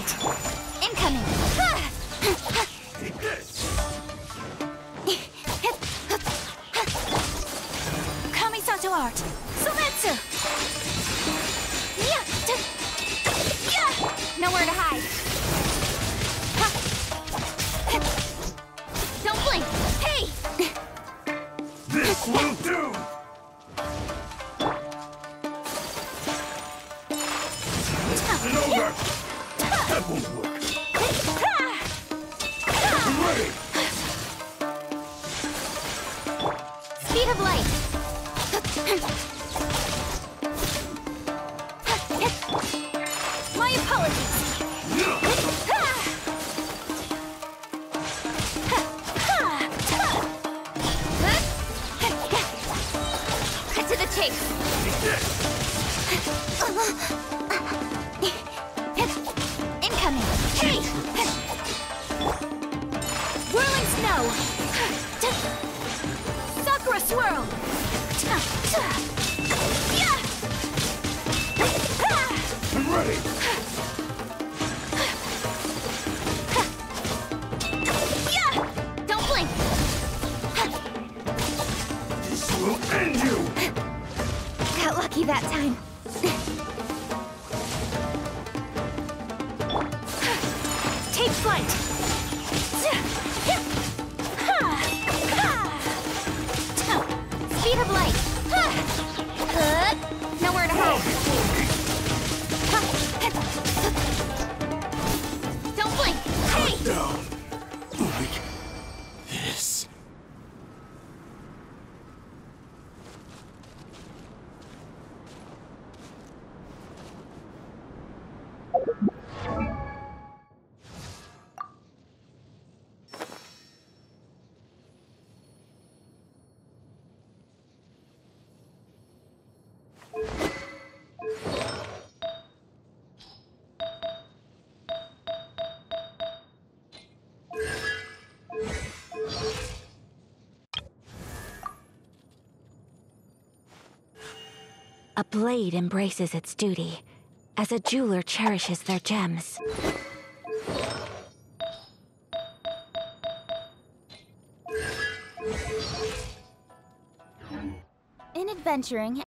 flight! Incoming! Take this! Kamisato art! 𝗪𝗟! Nowhere to hide! Don't blink! Hey! This will do! And over! That won't work! Ready! Speed of light! My apologies! Cut to the chase! Take this! Incoming! Hey! Whirling snow! Sakura swirl! I'm ready! Don't blink! This will end you! Got lucky that time. Take flight! Speed of light! Nowhere to hide! Don't blink! Hey! Down! Like this. A blade embraces its duty, as a jeweler cherishes their gems. In adventuring,